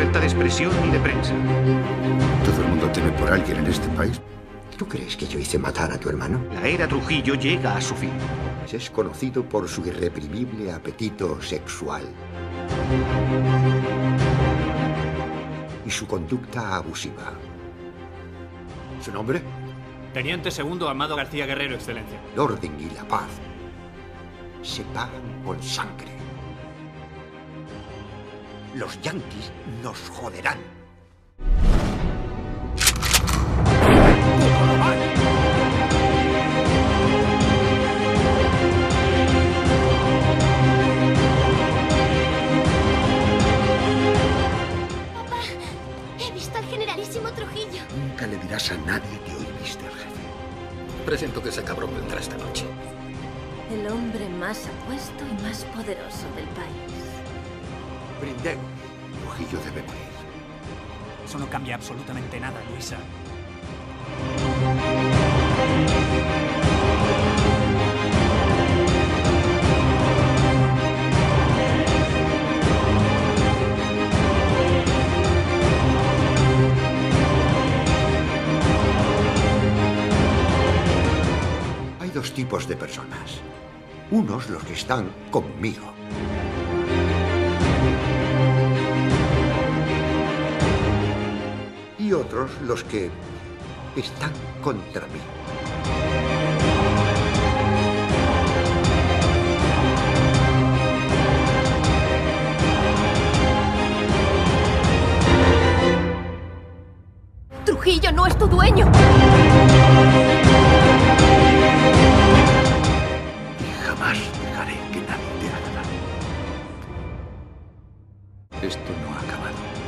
libertad de expresión ni de prensa. Todo el mundo teme por alguien en este país. ¿Tú crees que yo hice matar a tu hermano? La era Trujillo llega a su fin. Es conocido por su irreprimible apetito sexual y su conducta abusiva. ¿Su nombre? Teniente segundo Amado García Guerrero, Excelencia. El orden y la paz se pagan con sangre. Los yanquis nos joderán. Papá, he visto al generalísimo Trujillo. Nunca le dirás a nadie que hoy viste al jefe. Presiento que ese cabrón vendrá esta noche. El hombre más apuesto y más poderoso del país. Brindemos. Trujillo debe morir. Eso no cambia absolutamente nada, Luisa. Hay dos tipos de personas. Unos los que están conmigo. Y otros los que están contra mí. Trujillo no es tu dueño. Y jamás dejaré que nadie te haga nada. Esto no ha acabado.